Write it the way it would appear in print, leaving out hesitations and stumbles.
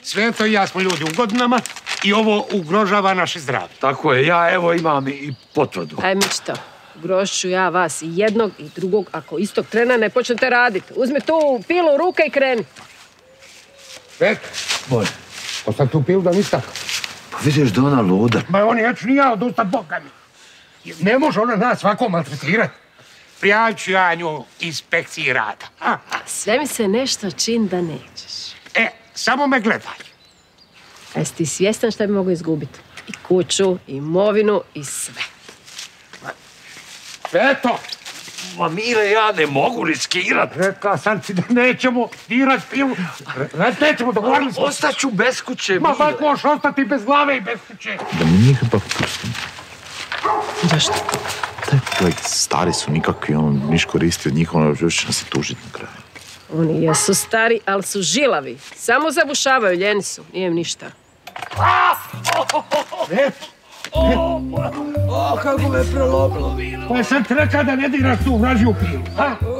Sveto i ja smo ljudi u godinama i ovo ugrožava naše zdravlje. Tako je, ja evo imam i potvrdu. Aj Mičto, ugrožit ja vas i jednog i drugog ako istog trena ne počnete raditi. Uzmi tu pilu u ruke i kreni. Sveto, Može. ostav tu pilu da mi tako. Pa vidiš da ona luda. Ma on neću ni ja odustat Boga mi. Ne može ona nas svako maltretirati. Prijavit ću ja nju inspekciji rada. Sve mi se nešto čini da nećeš. Samo me gledaj. A jesi ti svjestan šta bi mogo izgubiti? I kuću, i imovinu, i sve. Sveto! Ma Mile, ja ne mogu riskirat. Reka sam ti da nećemo dirat pilu. Nećemo, dogovorili smo. Ostaću bez kuće, Mile. Ma bak možeš ostati bez glave i bez kuće. Da mi nije ipak pustim. Zašto? Taj stari su nikakvi, niš koristi od njih, još će nas se tužiti na kraju. Oni jesu stari, ali su žilavi. Samo zabušavaju, ljeni su. Nije im ništa. Kako me prelomilo, Mile. Pa sam ti rekao da ne diraš tu vražiju pilu.